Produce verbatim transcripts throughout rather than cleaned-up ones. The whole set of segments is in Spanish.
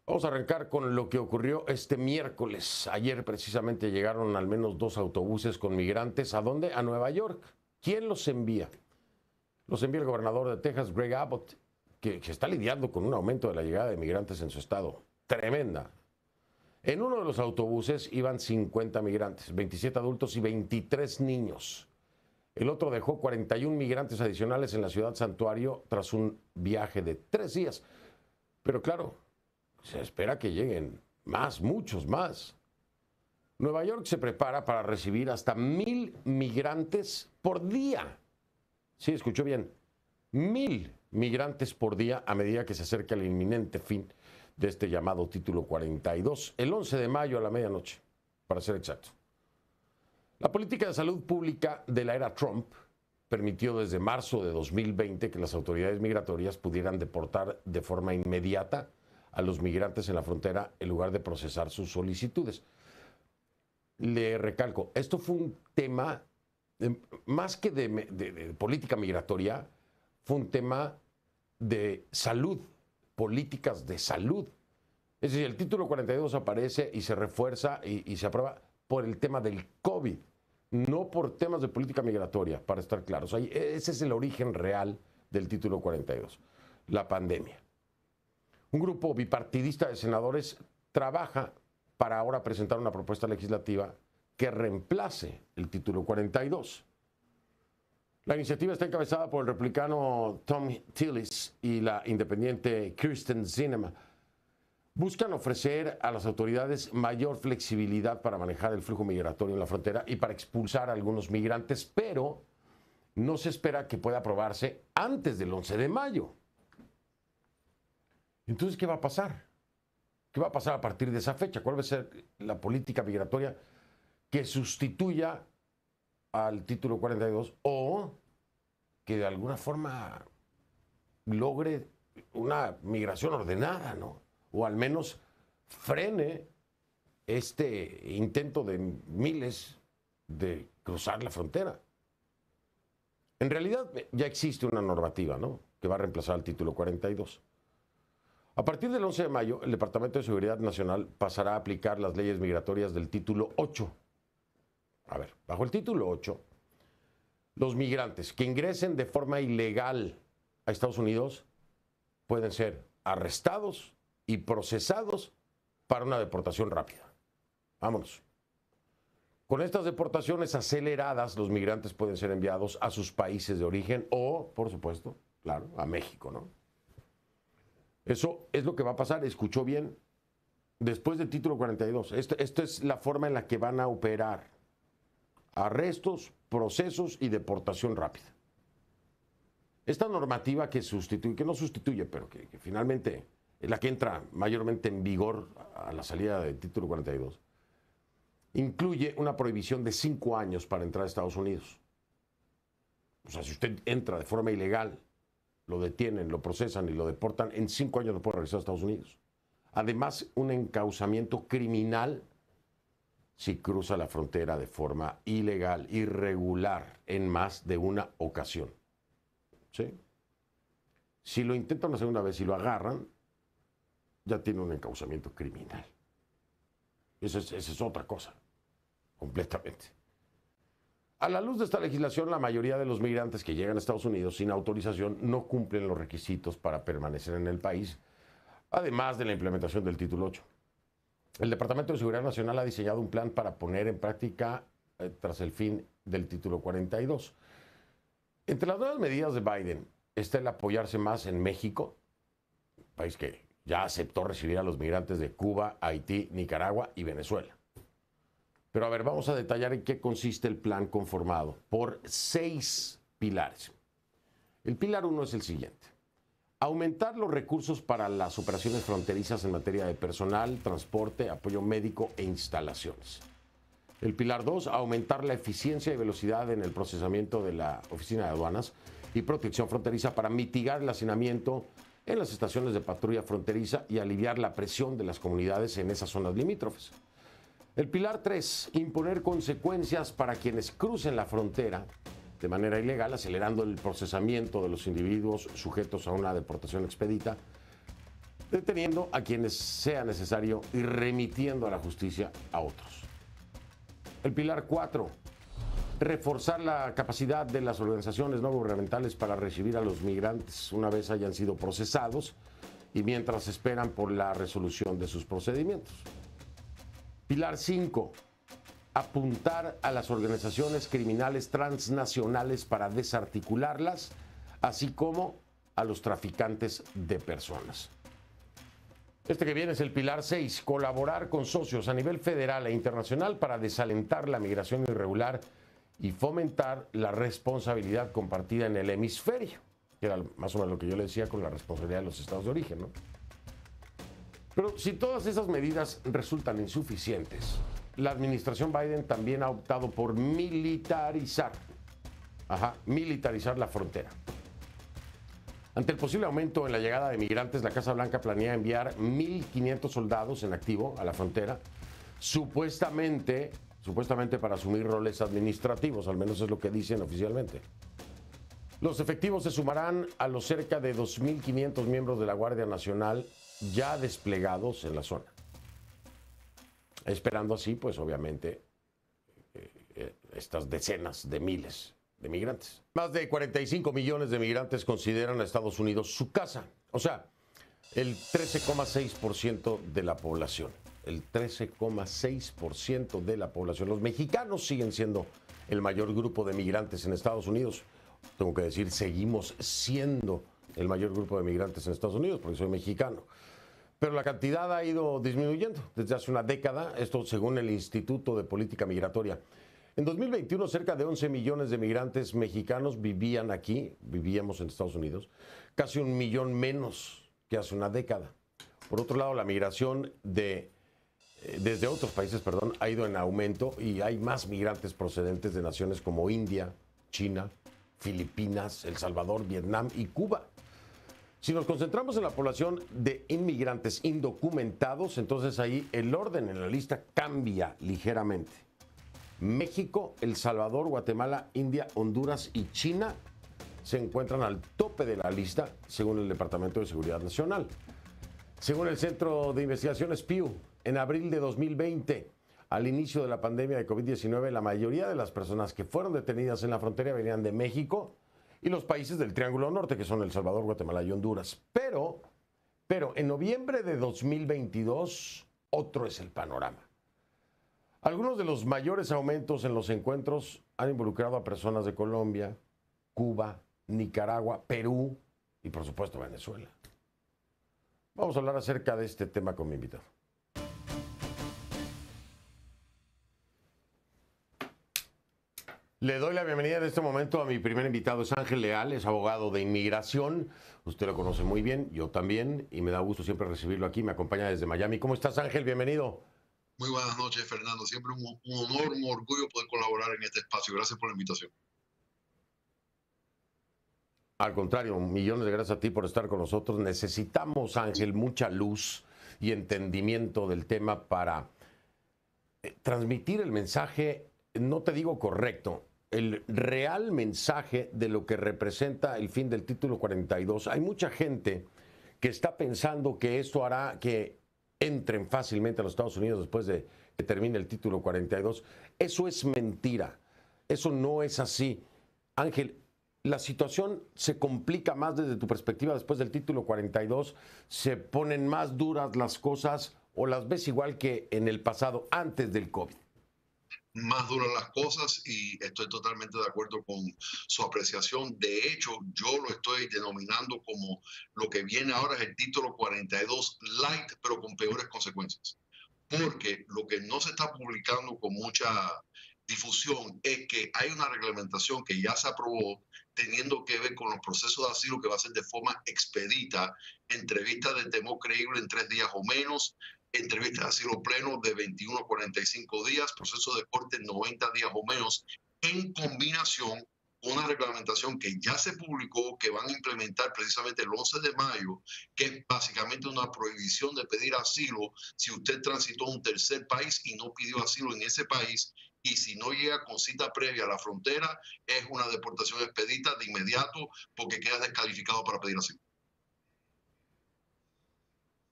Vamos a arrancar con lo que ocurrió este miércoles. Ayer precisamente llegaron al menos dos autobuses con migrantes. ¿A dónde? A Nueva York. ¿Quién los envía? Los envía el gobernador de Texas, Greg Abbott, que, que está lidiando con un aumento de la llegada de migrantes en su estado. Tremenda. En uno de los autobuses iban cincuenta migrantes, veintisiete adultos y veintitrés niños. El otro dejó cuarenta y un migrantes adicionales en la ciudad santuario tras un viaje de tres días. Pero claro, se espera que lleguen más, muchos más. Nueva York se prepara para recibir hasta mil migrantes por día. Sí, escuchó bien. Mil migrantes por día a medida que se acerca el inminente fin de este llamado Título cuarenta y dos, el once de mayo a la medianoche, para ser exacto. La política de salud pública de la era Trump permitió desde marzo de dos mil veinte que las autoridades migratorias pudieran deportar de forma inmediata a los migrantes en la frontera en lugar de procesar sus solicitudes. Le recalco, esto fue un tema, eh, más que de, de, de política migratoria, fue un tema de salud, políticas de salud. Es decir, el título cuarenta y dos aparece y se refuerza y, y se aprueba por el tema del COVID, no por temas de política migratoria, para estar claros. Ahí, ese es el origen real del título cuarenta y dos, la pandemia. Un grupo bipartidista de senadores trabaja para ahora presentar una propuesta legislativa que reemplace el título cuarenta y dos. La iniciativa está encabezada por el republicano Tom Tillis y la independiente Kyrsten Sinema. Buscan ofrecer a las autoridades mayor flexibilidad para manejar el flujo migratorio en la frontera y para expulsar a algunos migrantes, pero no se espera que pueda aprobarse antes del once de mayo. Entonces, ¿qué va a pasar? ¿Qué va a pasar a partir de esa fecha? ¿Cuál va a ser la política migratoria que sustituya al título cuarenta y dos o que de alguna forma logre una migración ordenada, ¿no? O al menos frene este intento de miles de cruzar la frontera? En realidad ya existe una normativa, ¿no?, que va a reemplazar al título cuarenta y dos. A partir del once de mayo, el Departamento de Seguridad Nacional pasará a aplicar las leyes migratorias del título ocho. A ver, bajo el título ocho, los migrantes que ingresen de forma ilegal a Estados Unidos pueden ser arrestados y procesados para una deportación rápida. Vámonos. Con estas deportaciones aceleradas, los migrantes pueden ser enviados a sus países de origen o, por supuesto, claro, a México, ¿no? Eso es lo que va a pasar, escuchó bien, después del título cuarenta y dos. Esto, esto es la forma en la que van a operar. Arrestos, procesos y deportación rápida. Esta normativa que sustituye, que no sustituye, pero que, que finalmente es la que entra mayormente en vigor a la salida del título cuarenta y dos, incluye una prohibición de cinco años para entrar a Estados Unidos. O sea, si usted entra de forma ilegal, lo detienen, lo procesan y lo deportan, en cinco años no puede regresar a Estados Unidos. Además, un encauzamiento criminal si cruza la frontera de forma ilegal, irregular, en más de una ocasión. ¿Sí? Si lo intentan una segunda vez y lo agarran, ya tiene un encauzamiento criminal. Esa es, esa es otra cosa, completamente. A la luz de esta legislación, la mayoría de los migrantes que llegan a Estados Unidos sin autorización no cumplen los requisitos para permanecer en el país, además de la implementación del título ocho. El Departamento de Seguridad Nacional ha diseñado un plan para poner en práctica eh, tras el fin del título cuarenta y dos. Entre las nuevas medidas de Biden está el apoyarse más en México, país que ya aceptó recibir a los migrantes de Cuba, Haití, Nicaragua y Venezuela. Pero a ver, vamos a detallar en qué consiste el plan conformado por seis pilares. El pilar uno es el siguiente: aumentar los recursos para las operaciones fronterizas en materia de personal, transporte, apoyo médico e instalaciones. El pilar dos, aumentar la eficiencia y velocidad en el procesamiento de la Oficina de Aduanas y Protección Fronteriza para mitigar el hacinamiento en las estaciones de patrulla fronteriza y aliviar la presión de las comunidades en esas zonas limítrofes. El pilar tres, imponer consecuencias para quienes crucen la frontera de manera ilegal, acelerando el procesamiento de los individuos sujetos a una deportación expedita. deteniendo a quienes sea necesario y remitiendo a la justicia a otros. El pilar cuatro, reforzar la capacidad de las organizaciones no gubernamentales para recibir a los migrantes una vez hayan sido procesados y mientras esperan por la resolución de sus procedimientos. Pilar cinco, apuntar a las organizaciones criminales transnacionales para desarticularlas, así como a los traficantes de personas. Este que viene es el pilar seis, colaborar con socios a nivel federal e internacional para desalentar la migración irregular y fomentar la responsabilidad compartida en el hemisferio, que era más o menos lo que yo le decía con la responsabilidad de los estados de origen, ¿no? Pero si todas esas medidas resultan insuficientes, la administración Biden también ha optado por militarizar, ajá, militarizar la frontera. Ante el posible aumento en la llegada de migrantes, la Casa Blanca planea enviar mil quinientos soldados en activo a la frontera, supuestamente, supuestamente para asumir roles administrativos, al menos es lo que dicen oficialmente. Los efectivos se sumarán a los cerca de dos mil quinientos miembros de la Guardia Nacional ya desplegados en la zona, esperando así, pues obviamente, eh, eh, estas decenas de miles de migrantes. Más de cuarenta y cinco millones de migrantes consideran a Estados Unidos su casa, o sea, el trece coma seis por ciento de la población, el trece coma seis por ciento de la población. Los mexicanos siguen siendo el mayor grupo de migrantes en Estados Unidos. Tengo que decir, seguimos siendo el mayor grupo de migrantes en Estados Unidos, porque soy mexicano. Pero la cantidad ha ido disminuyendo desde hace una década, esto según el Instituto de Política Migratoria. En dos mil veintiuno, cerca de once millones de migrantes mexicanos vivían aquí, vivíamos en Estados Unidos, casi un millón menos que hace una década. Por otro lado, la migración de, eh, desde otros países, perdón, ha ido en aumento y hay más migrantes procedentes de naciones como India, China, Filipinas, El Salvador, Vietnam y Cuba. Si nos concentramos en la población de inmigrantes indocumentados, entonces ahí el orden en la lista cambia ligeramente. México, El Salvador, Guatemala, India, Honduras y China se encuentran al tope de la lista, según el Departamento de Seguridad Nacional. Según el Centro de Investigaciones Pew, en abril de dos mil veinte, al inicio de la pandemia de COVID diecinueve, la mayoría de las personas que fueron detenidas en la frontera venían de México y los países del Triángulo Norte, que son El Salvador, Guatemala y Honduras. Pero, pero en noviembre de dos mil veintidós, otro es el panorama. Algunos de los mayores aumentos en los encuentros han involucrado a personas de Colombia, Cuba, Nicaragua, Perú y, por supuesto, Venezuela. Vamos a hablar acerca de este tema con mi invitado. Le doy la bienvenida en este momento a mi primer invitado, es Ángel Leal, es abogado de inmigración. Usted lo conoce muy bien, yo también, y me da gusto siempre recibirlo aquí. Me acompaña desde Miami. ¿Cómo estás, Ángel? Bienvenido. Muy buenas noches, Fernando. Siempre un, un honor, un orgullo poder colaborar en este espacio. Gracias por la invitación. Al contrario, millones de gracias a ti por estar con nosotros. Necesitamos, Ángel, mucha luz y entendimiento del tema para eh, transmitir el mensaje, no te digo correcto, el real mensaje de lo que representa el fin del título cuarenta y dos. Hay mucha gente que está pensando que esto hará que entren fácilmente a los Estados Unidos después de que termine el título cuarenta y dos. Eso es mentira. Eso no es así. Ángel, la situación se complica más desde tu perspectiva después del título cuarenta y dos. ¿Se ponen más duras las cosas o las ves igual que en el pasado, antes del COVID? Más duras las cosas y estoy totalmente de acuerdo con su apreciación. De hecho, yo lo estoy denominando como lo que viene ahora es el título cuarenta y dos light, pero con peores consecuencias. Porque lo que no se está publicando con mucha difusión es que hay una reglamentación que ya se aprobó teniendo que ver con los procesos de asilo que va a ser de forma expedita, entrevista de temor creíble en tres días o menos, entrevistas de asilo pleno de veintiuno a cuarenta y cinco días, proceso de corte en noventa días o menos, en combinación con una reglamentación que ya se publicó, que van a implementar precisamente el once de mayo, que es básicamente una prohibición de pedir asilo si usted transitó a un tercer país y no pidió asilo en ese país, y si no llega con cita previa a la frontera, es una deportación expedita de inmediato porque queda descalificado para pedir asilo.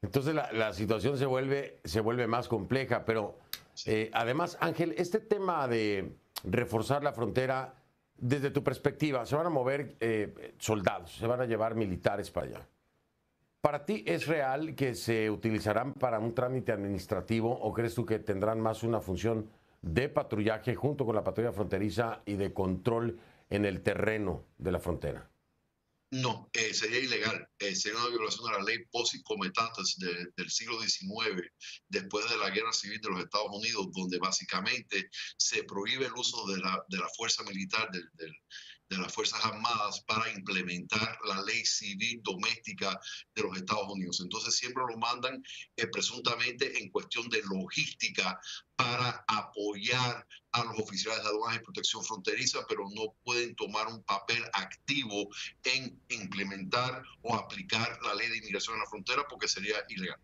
Entonces la, la situación se vuelve, se vuelve más compleja, pero eh, además, Ángel, este tema de reforzar la frontera, desde tu perspectiva, se van a mover eh, soldados, se van a llevar militares para allá. ¿Para ti es real que se utilizarán para un trámite administrativo o crees tú que tendrán más una función de patrullaje junto con la patrulla fronteriza y de control en el terreno de la frontera? No, eh, sería ilegal. Eh, sería una violación de la ley Posse Comitatus de, del siglo diecinueve, después de la Guerra Civil de los Estados Unidos, donde básicamente se prohíbe el uso de la, de la fuerza militar, del, del, de las Fuerzas Armadas, para implementar la ley civil doméstica de los Estados Unidos. Entonces siempre lo mandan eh, presuntamente en cuestión de logística para apoyar a los oficiales de aduanas y protección fronteriza, pero no pueden tomar un papel activo en implementar o aplicar la ley de inmigración en la frontera porque sería ilegal.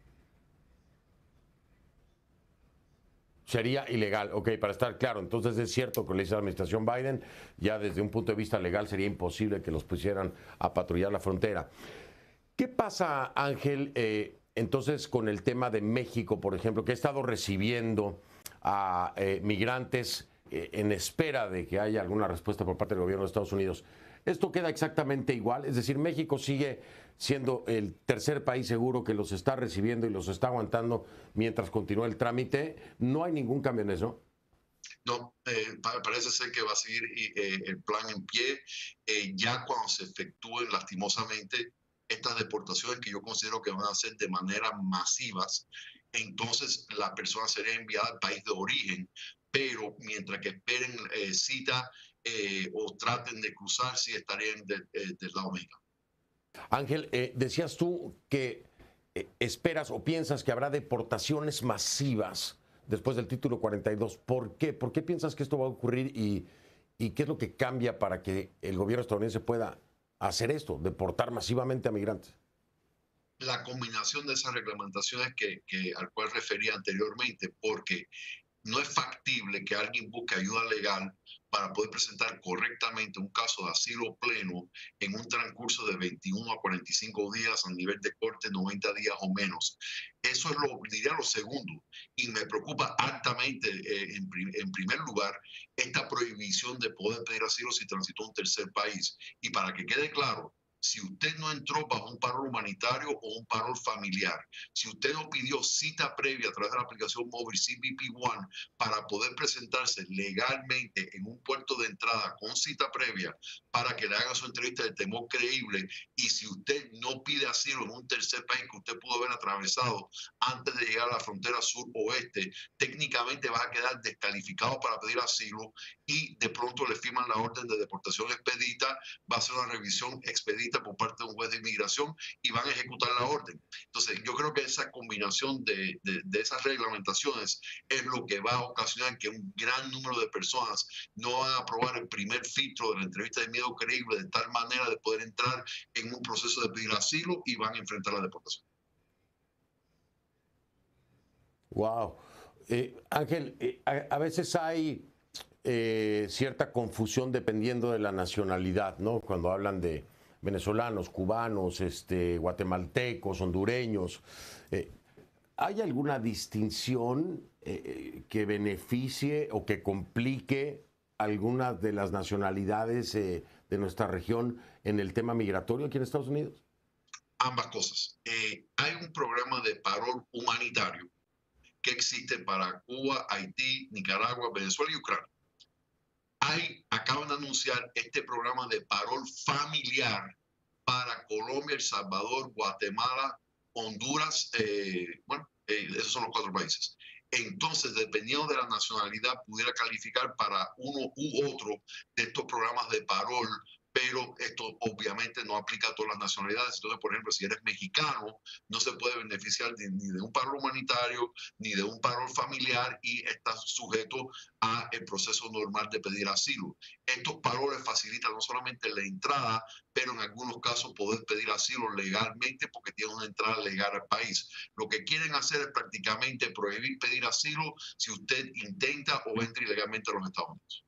Sería ilegal, ok, para estar claro. Entonces es cierto que le dice la administración Biden, ya desde un punto de vista legal sería imposible que los pusieran a patrullar la frontera. ¿Qué pasa, Ángel, eh, entonces con el tema de México, por ejemplo, que ha estado recibiendo a eh, migrantes eh, en espera de que haya alguna respuesta por parte del gobierno de Estados Unidos? ¿Esto queda exactamente igual? Es decir, México sigue siendo el tercer país seguro que los está recibiendo y los está aguantando mientras continúa el trámite. ¿No hay ningún cambio en eso? No, eh, parece ser que va a seguir eh, el plan en pie. Eh, ya cuando se efectúen lastimosamente estas deportaciones que yo considero que van a ser de manera masivas, entonces la persona sería enviada al país de origen, pero mientras que esperen eh, cita eh, o traten de cruzar, sí estarían de, eh, del lado mexicano. Ángel, eh, decías tú que eh, esperas o piensas que habrá deportaciones masivas después del título cuarenta y dos. ¿Por qué? ¿Por qué piensas que esto va a ocurrir y, y qué es lo que cambia para que el gobierno estadounidense pueda hacer esto, deportar masivamente a migrantes? La combinación de esas reglamentaciones que, que al cual refería anteriormente, porque no es factible que alguien busque ayuda legal para poder presentar correctamente un caso de asilo pleno en un transcurso de veintiuno a cuarenta y cinco días a nivel de corte, noventa días o menos. Eso es lo, diría lo segundo, y me preocupa altamente eh, en, en primer lugar esta prohibición de poder pedir asilo si transitó a un tercer país. Y para que quede claro, si usted no entró bajo un paro humanitario o un paro familiar, si usted no pidió cita previa a través de la aplicación móvil C B P One para poder presentarse legalmente en un puerto de entrada con cita previa para que le haga su entrevista de temor creíble, y si usted no pide asilo en un tercer país que usted pudo haber atravesado antes de llegar a la frontera sur-oeste, técnicamente va a quedar descalificado para pedir asilo y de pronto le firman la orden de deportación expedita, va a ser una revisión expedita por parte de un juez de inmigración y van a ejecutar la orden. Entonces, yo creo que esa combinación de, de, de esas reglamentaciones es lo que va a ocasionar que un gran número de personas no van a aprobar el primer filtro de la entrevista de miedo creíble de tal manera de poder entrar en un proceso de pedir asilo y van a enfrentar la deportación. Wow. Eh, Ángel, eh, a, a veces hay eh, cierta confusión dependiendo de la nacionalidad, ¿no? Cuando hablan de venezolanos, cubanos, este, guatemaltecos, hondureños. Eh, ¿Hay alguna distinción eh, que beneficie o que complique algunas de las nacionalidades eh, de nuestra región en el tema migratorio aquí en Estados Unidos? Ambas cosas. Eh, hay un programa de parol humanitario que existe para Cuba, Haití, Nicaragua, Venezuela y Ucrania. Hay, acaban de anunciar este programa de parol familiar para Colombia, El Salvador, Guatemala, Honduras, eh, bueno, eh, esos son los cuatro países. Entonces, dependiendo de la nacionalidad, pudiera calificar para uno u otro de estos programas de parol, pero esto obviamente no aplica a todas las nacionalidades. Entonces, por ejemplo, si eres mexicano, no se puede beneficiar de, ni de un paro humanitario, ni de un paro familiar, y estás sujeto a el proceso normal de pedir asilo. Estos paroles facilitan no solamente la entrada, pero en algunos casos poder pedir asilo legalmente porque tienen una entrada legal al país. Lo que quieren hacer es prácticamente prohibir pedir asilo si usted intenta o entra ilegalmente a los Estados Unidos.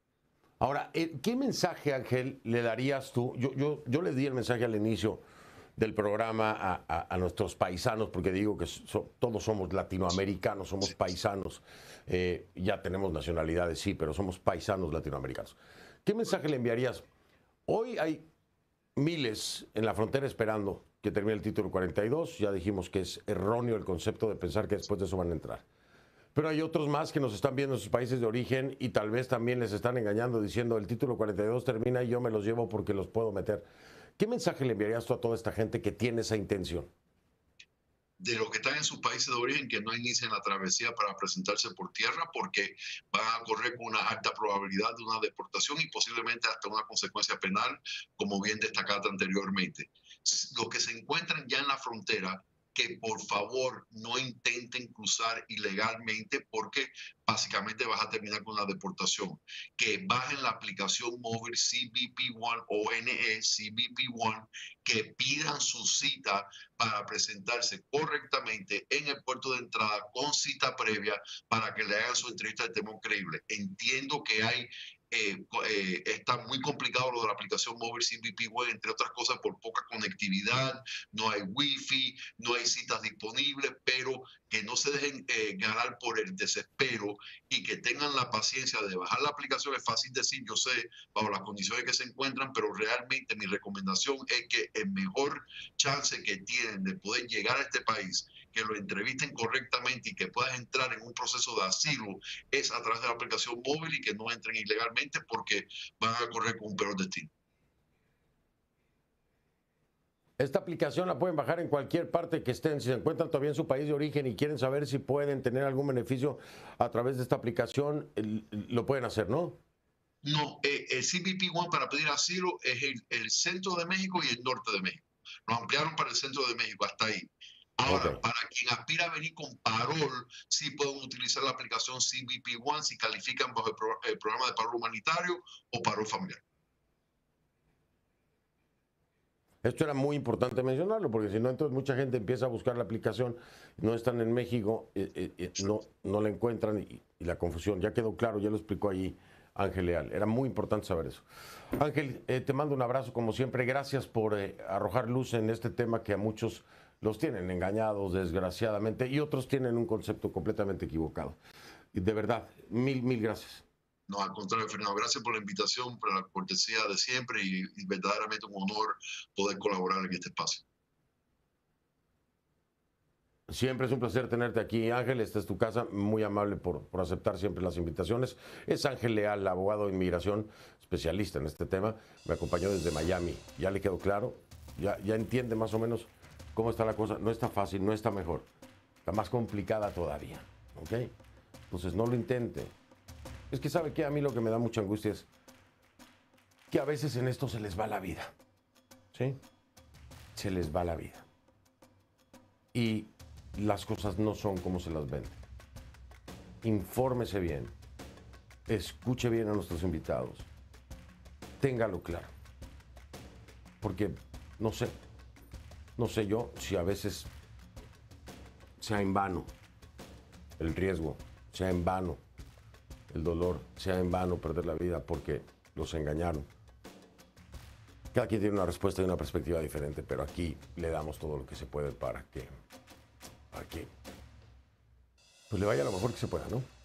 Ahora, ¿qué mensaje, Ángel, le darías tú? Yo, yo, yo le di el mensaje al inicio del programa a, a, a nuestros paisanos, porque digo que so, todos somos latinoamericanos, somos paisanos, eh, ya tenemos nacionalidades, sí, pero somos paisanos latinoamericanos. ¿Qué mensaje le enviarías? Hoy hay miles en la frontera esperando que termine el título cuarenta y dos, ya dijimos que es erróneo el concepto de pensar que después de eso van a entrar. Pero hay otros más que nos están viendo en sus países de origen y tal vez también les están engañando diciendo el título cuarenta y dos termina y yo me los llevo porque los puedo meter. ¿Qué mensaje le enviarías tú a toda esta gente que tiene esa intención? De los que están en sus países de origen, que no inicien la travesía para presentarse por tierra, porque van a correr con una alta probabilidad de una deportación y posiblemente hasta una consecuencia penal, como bien destacaste anteriormente. Los que se encuentran ya en la frontera, que por favor no intenten cruzar ilegalmente, porque básicamente vas a terminar con la deportación. Que bajen la aplicación móvil C B P One o N E C B P One, que pidan su cita para presentarse correctamente en el puerto de entrada con cita previa para que le hagan su entrevista de temor creíble. Entiendo que hay Eh, eh, está muy complicado lo de la aplicación móvil C B P One, entre otras cosas por poca conectividad, no hay wifi, no hay citas disponibles, pero que no se dejen eh, ganar por el desespero y que tengan la paciencia de bajar la aplicación. Es fácil decir, yo sé, bajo las condiciones que se encuentran, pero realmente mi recomendación es que el mejor chance que tienen de poder llegar a este país, que lo entrevisten correctamente y que puedas entrar en un proceso de asilo es a través de la aplicación móvil y que no entren ilegalmente porque van a correr con un peor destino. Esta aplicación la pueden bajar en cualquier parte que estén. Si se encuentran todavía en su país de origen y quieren saber si pueden tener algún beneficio a través de esta aplicación, lo pueden hacer, ¿no? No, eh, el C B P One para pedir asilo es el, el centro de México y el norte de México. Lo ampliaron para el centro de México, hasta ahí. Ahora, okay, para quien aspira a venir con parol, sí pueden utilizar la aplicación C B P One si califican bajo el, pro, el programa de parol humanitario o parol familiar. Esto era muy importante mencionarlo, porque si no, entonces mucha gente empieza a buscar la aplicación, no están en México, eh, eh, no, no la encuentran y, y la confusión. Ya quedó claro, ya lo explicó allí Ángel Leal. Era muy importante saber eso. Ángel, eh, te mando un abrazo como siempre. Gracias por eh, arrojar luz en este tema que a muchos los tienen engañados, desgraciadamente, y otros tienen un concepto completamente equivocado. Y de verdad, mil, mil gracias. No, al contrario, Fernando, gracias por la invitación, por la cortesía de siempre y, y verdaderamente un honor poder colaborar en este espacio. Siempre es un placer tenerte aquí, Ángel. Esta es tu casa, muy amable por, por aceptar siempre las invitaciones. Es Ángel Leal, abogado de inmigración, especialista en este tema. Me acompañó desde Miami. Ya le quedó claro, ya, ya entiende más o menos cómo está la cosa. No está fácil, no está mejor. Está más complicada todavía, ¿ok? Entonces no lo intente. Es que sabe que a mí lo que me da mucha angustia es que a veces en esto se les va la vida, ¿sí? Se les va la vida. Y las cosas no son como se las venden. Infórmese bien, escuche bien a nuestros invitados, téngalo claro. Porque no sé, no sé yo si a veces sea en vano el riesgo, sea en vano el dolor, sea en vano perder la vida porque los engañaron. Cada quien tiene una respuesta y una perspectiva diferente, pero aquí le damos todo lo que se puede para que, para que pues le vaya lo mejor que se pueda, ¿no?